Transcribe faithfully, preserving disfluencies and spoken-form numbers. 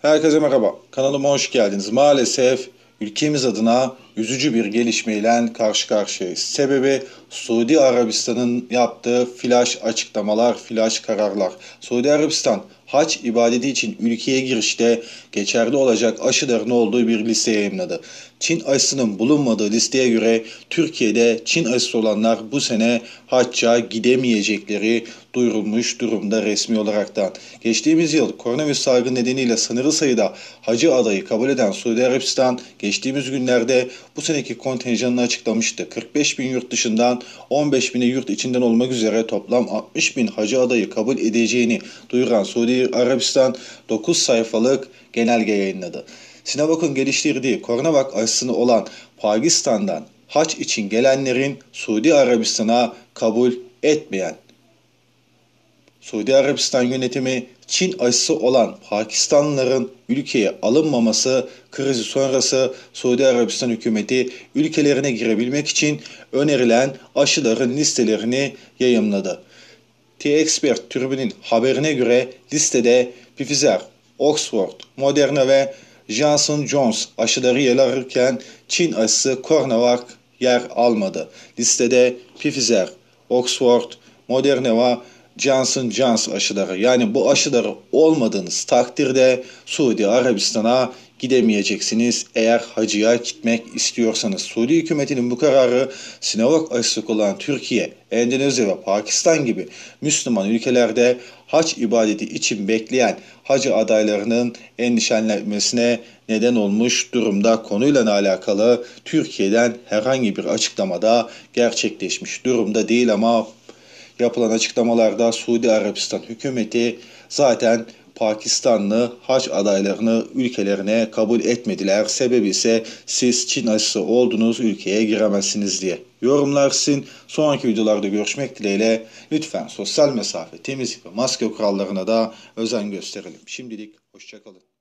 Herkese merhaba. Kanalıma hoş geldiniz. Maalesef ülkemiz adına üzücü bir gelişmeyle karşı karşıyayız. Sebebi Suudi Arabistan'ın yaptığı flash açıklamalar, flash kararlar. Suudi Arabistan hac ibadeti için ülkeye girişte geçerli olacak aşıların olduğu bir liste yayımladı. Çin aşısının bulunmadığı listeye göre Türkiye'de Çin aşısı olanlar bu sene hacca gidemeyecekleri duyurulmuş durumda resmi olaraktan. Geçtiğimiz yıl koronavirüs salgını nedeniyle sınırlı sayıda hacı adayı kabul eden Suudi Arabistan geçtiğimiz günlerde bu seneki kontenjanını açıklamıştı. kırk beş bin yurt dışından on beş bini yurt içinden olmak üzere toplam altmış bin hacı adayı kabul edeceğini duyuran Suudi Arabistan dokuz sayfalık genelge yayınladı. Sinopharm'ın geliştirdiği Coronavac aşısını olan Pakistan'dan hac için gelenlerin Suudi Arabistan'a kabul etmeyen Suudi Arabistan yönetimi Çin aşısı olan Pakistanlıların ülkeye alınmaması krizi sonrası Suudi Arabistan hükümeti ülkelerine girebilmek için önerilen aşıların listelerini yayımladı. T-Expert tribünün haberine göre listede Pfizer, Oxford, Moderna ve Johnson Johnson aşıları yer alırken Çin aşısı Coronavac yer almadı. Listede Pfizer, Oxford, Moderna ve Johnson Johnson aşıları, yani bu aşıları olmadığınız takdirde Suudi Arabistan'a gidemeyeceksiniz eğer hacıya gitmek istiyorsanız. Suudi hükümetinin bu kararı Sinovac aşısı kullanan Türkiye, Endonezya ve Pakistan gibi Müslüman ülkelerde hac ibadeti için bekleyen hacı adaylarının endişelenmesine neden olmuş durumda. Konuyla alakalı Türkiye'den herhangi bir açıklamada gerçekleşmiş durumda değil ama yapılan açıklamalarda Suudi Arabistan hükümeti zaten Pakistanlı hac adaylarını ülkelerine kabul etmediler. Sebebi ise siz Çin aşısı oldunuz, ülkeye giremezsiniz diye. Yorumlar sizin. Sonraki videolarda görüşmek dileğiyle. Lütfen sosyal mesafe, temizlik ve maske kurallarına da özen gösterelim. Şimdilik hoşça kalın.